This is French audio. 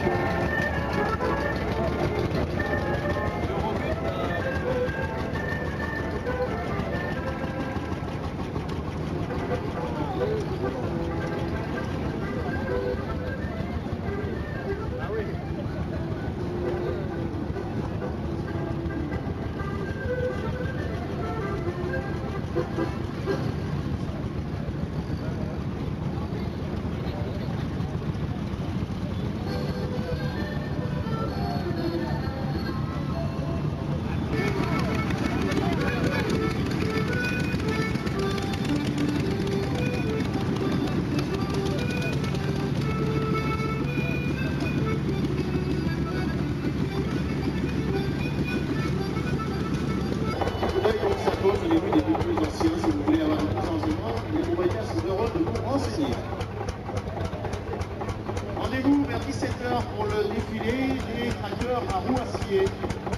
Les rues des plus anciens, si vous voulez avoir des renseignements, les propriétaires sont heureux de vous renseigner. Rendez-vous vers 17 h pour le défilé des tracteurs à roues acier.